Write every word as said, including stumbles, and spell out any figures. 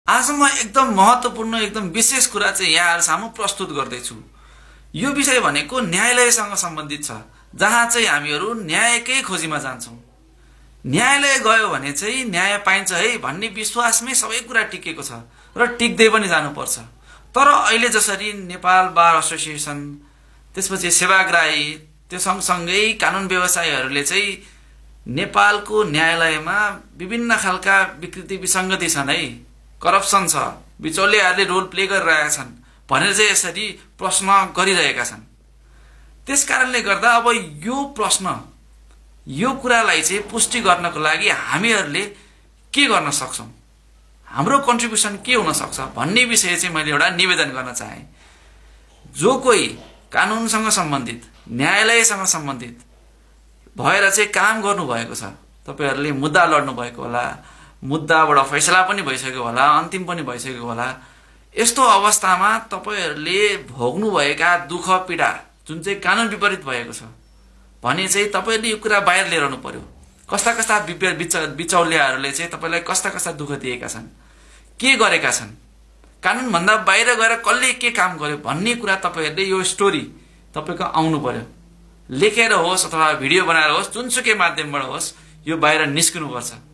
आज म एकदम महत्त्वपूर्ण एकदम विशेष कुरा चाहिँ यहाँहरु सामु प्रस्तुत गर्दैछु। यो विषय भनेको न्यायालयसँग सम्बन्धित छ, जहाँ चाहिँ हामीहरु न्यायकै खोजीमा जान्छौं। न्यायालय गयो भने चाहिँ न्याय पाइन्छ है भन्ने विश्वासमै सबै कुरा टिकेको छ र टिक्दै पनि जानुपर्छ। तर अहिले जसरी नेपाल बार एसोसिएसन, त्यसपछि सेवाग्राही, त्यो सँगसँगै कानुन व्यवसायीहरूले चाहिँ नेपालको न्यायालयमा विभिन्न खालका विकृति विसंगति छन् है, करप्सन छ, बिचौलियाहरूले रोल प्ले गरिरहेका छन् भनेर चाहिँ यसरी प्रश्न गरिरहेका छन्। त्यसकारणले गर्दा अब यो प्रश्न, यो कुरालाई चाहिँ पुष्टि गर्नको लागि हामीहरूले के गर्न सक्छौं, हाम्रो कन्ट्रिब्युसन के हुन सक्छ भन्ने विषय चाहिँ मैले एउटा निवेदन गर्न चाहे। जो कोही कानुनसँग सम्बन्धित, न्यायालयसँग सम्बन्धित भएर चाहिँ काम गर्नु भएको छ, तपाईहरुले मुद्दा लड्नु भएको होला, मुद्दाबाट फैसला पनि भइसक्यो होला, अन्तिम पनि भइसक्यो होला, यस्तो अवस्थामा तपाईहरुले भोग्नु भएका दुःख पीडा जुन चाहिँ कानुन विपरीत भएको छ भने चाहिँ तपाईले यो कुरा बाहिर लिएर आउनु पर्यो। कस्ता कस्ता बिचौलियाहरूले चाहिँ तपाईलाई कस्ता कस्ता दुःख दिएका छन्, के गरेका छन्, कानुन भन्दा बाहिर गएर कसले के काम गर्यो भन्ने कुरा तपाईहरुले यो स्टोरी तपाईको आउनु पर्यो। लेखेर होस् अथवा भिडियो बनाएर होस्, जुनसुकै माध्यमबाट होस्, यो बाहिर निस्किनु पर्छ।